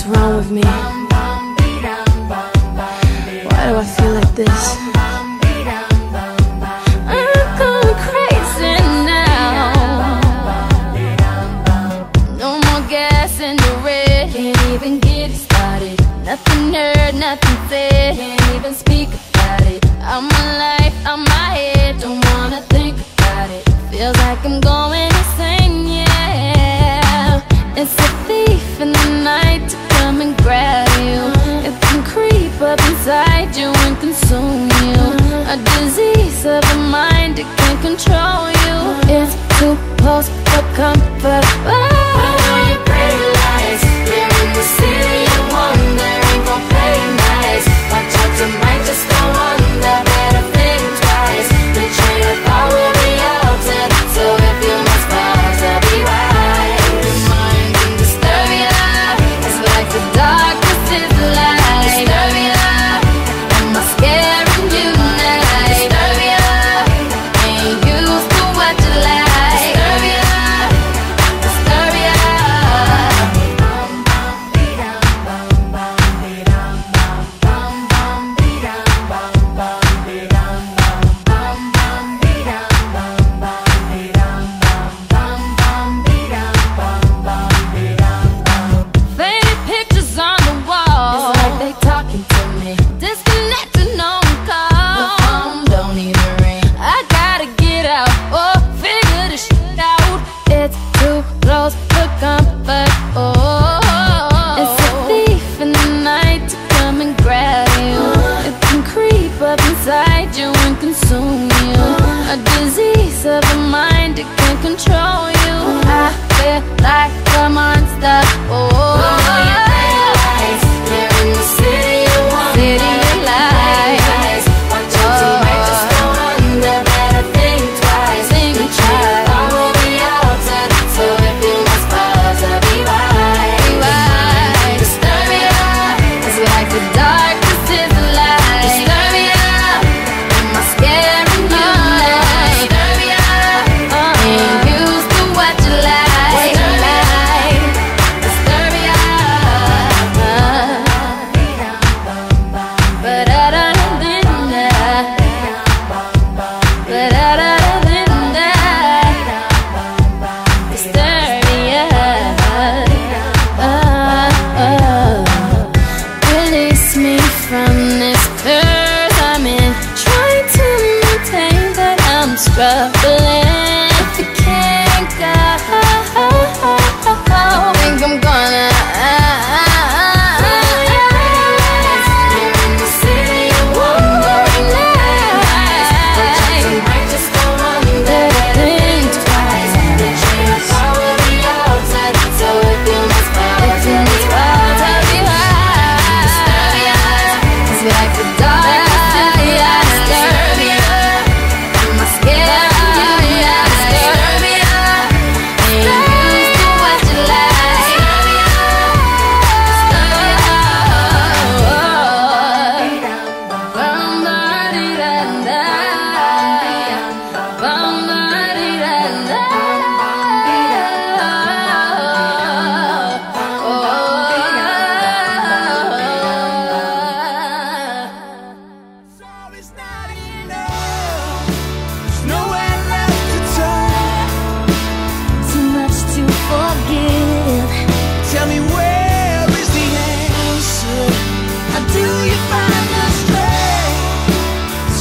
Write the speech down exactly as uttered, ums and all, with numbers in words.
What's wrong with me? Why do I feel like this? I'm going crazy now. No more gas in the red. Can't even get it started. Nothing heard, nothing said. Can't even speak about it. I'm my life, I'm my head. Don't wanna think about it. Feels like I'm going insane, yeah. It's a thief in the night to come and grab you. It can creep up inside you and consume you. A disease of the mind, it can control you. It's too close for comfort. Oh. Put on your pretty lights. We're in the city of wonder. Ain't gon' play nice. Watch out, you might just go under. Better think twice. The train of thought will be altered. So if you must pause, I'll be right. Your mind can disturb you. It's like the darkness is the light. Disturb you. Am I scaring you now? Disturb you. Ain't used to what you like. Disturb you. Disturb you. Faded pictures on the wall. It's like they talking to me. Disconnected, no one call. The phone don't even ring. I gotta get out or figure this shit out. It's too close for comfort. Oh, it's a thief in the night to come and grab you. It can creep up inside you and consume you. A disease of the mind, it can control